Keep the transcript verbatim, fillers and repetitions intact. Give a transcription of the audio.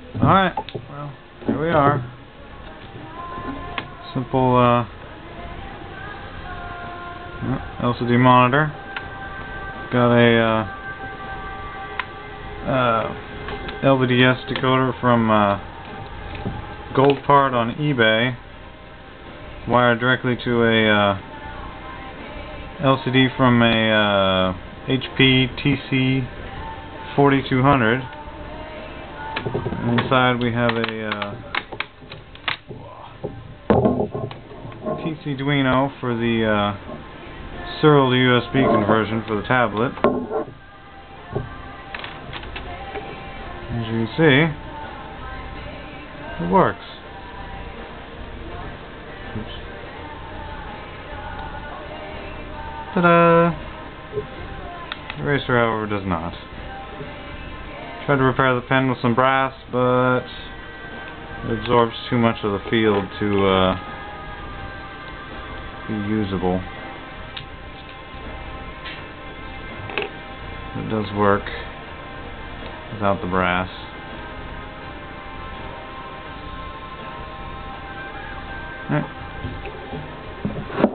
Alright, well, here we are. Simple uh, L C D monitor. Got a uh, uh, L V D S decoder from uh, Gold Part on eBay, wired directly to a uh, L C D from a uh, H P T C forty-two hundred. And inside we have a uh, T C Duino for the uh, serial to U S B conversion for the tablet. As you can see, it works. Oops. Ta-da! The eraser, however, does not. Tried to repair the pen with some brass, but it absorbs too much of the field to uh, be usable. It does work without the brass. Right.